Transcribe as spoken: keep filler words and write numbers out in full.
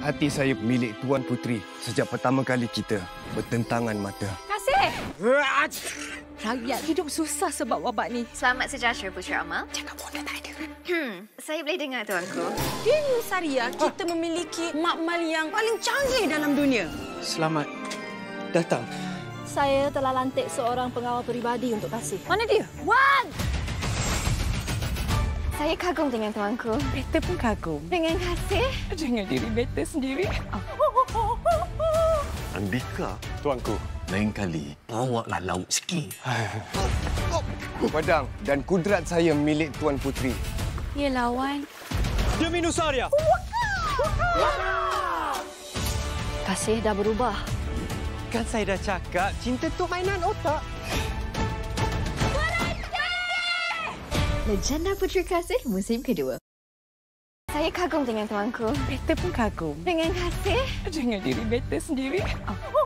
Hati saya milik Tuan Puteri sejak pertama kali kita bertentangan mata. Kasih! Rakyat hidup susah sebab wabak ni. Selamat sejahtera, Puteri Amal. Cakap pun tak ada. Hmm, saya boleh dengar, Tuanku. Di Nusaria, kita memiliki makmal yang paling canggih dalam dunia. Selamat datang. Saya telah lantik seorang pengawal peribadi untuk Kasih. Mana dia? Wan! Saya kagum dengan Tuanku. Beta pun kagum. Dengan Kasih. Jangan diri beta sendiri. Andika, Tuanku. lain kali bawalah lauk sikit. Padang dan kudrat saya milik Tuan Puteri. Ya, lawan. Demi Nusaria. Kasih dah berubah. Kan saya dah cakap, cinta tu mainan otak. Legenda Puteri Kasih musim kedua. Saya kagum dengan Tuanku. Beta pun kagum. Dengan Kasih. Jangan diri beta sendiri.